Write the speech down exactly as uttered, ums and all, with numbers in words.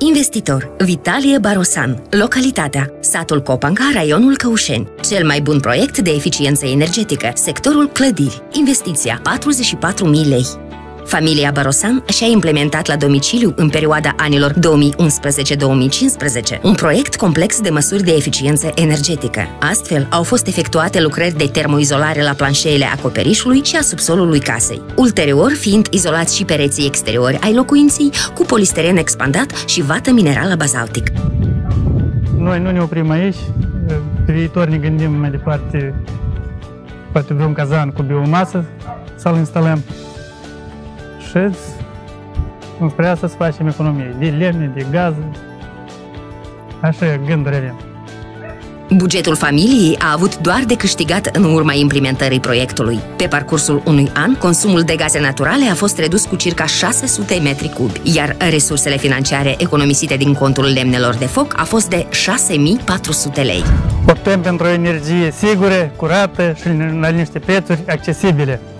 Investitor Vitalie Barosan. Localitatea satul Copanca, raionul Căușeni. Cel mai bun proiect de eficiență energetică, sectorul clădiri. Investiția patruzeci și patru mii lei. Familia Barosan și-a implementat la domiciliu în perioada anilor două mii unsprezece două mii cincisprezece un proiect complex de măsuri de eficiență energetică. Astfel, au fost efectuate lucrări de termoizolare la planșeele acoperișului și a subsolului casei, ulterior fiind izolați și pereții exteriori ai locuinței cu polistiren expandat și vată minerală bazaltic. Noi nu ne oprim aici, pe viitor ne gândim mai departe, poate vreun cazan cu biomasă să-l instalăm. Și spre asta să facem economie, de lemne, de gaze, așa gânduri avem. Bugetul familiei a avut doar de câștigat în urma implementării proiectului. Pe parcursul unui an, consumul de gaze naturale a fost redus cu circa șase sute metri cubi, iar resursele financiare economisite din contul lemnelor de foc a fost de șase mii patru sute lei. Optăm pentru o energie sigură, curată și la niște prețuri accesibile.